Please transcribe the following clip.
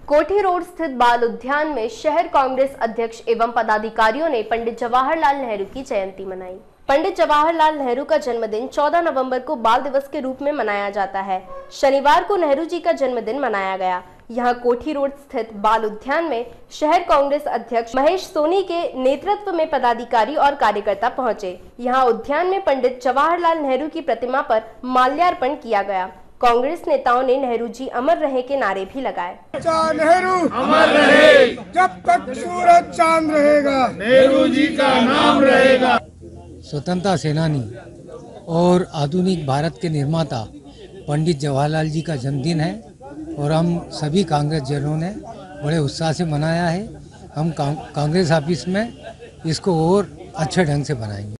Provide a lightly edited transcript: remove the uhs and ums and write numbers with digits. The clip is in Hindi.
कोठी रोड स्थित बाल उद्यान में शहर कांग्रेस अध्यक्ष एवं पदाधिकारियों ने पंडित जवाहरलाल नेहरू की जयंती मनाई। पंडित जवाहरलाल नेहरू का जन्मदिन 14 नवंबर को बाल दिवस के रूप में मनाया जाता है। शनिवार को नेहरू जी का जन्मदिन मनाया गया। यहां कोठी रोड स्थित बाल उद्यान में शहर कांग्रेस अध्यक्ष महेश सोनी के नेतृत्व में पदाधिकारी और कार्यकर्ता पहुंचे। यहां उद्यान में पंडित जवाहरलाल नेहरू की प्रतिमा पर माल्यार्पण किया गया। कांग्रेस नेताओं ने नेहरू जी अमर रहे के नारे भी लगाए। नेहरू अमर रहे, जब तक सूरज चांद रहेगा, नेहरू जी का नाम रहेगा। स्वतंत्रता सेनानी और आधुनिक भारत के निर्माता पंडित जवाहरलाल जी का जन्मदिन है और हम सभी कांग्रेस जनों ने बड़े उत्साह से मनाया है। हम कांग्रेस ऑफिस में इसको और अच्छे ढंग से बनाएंगे।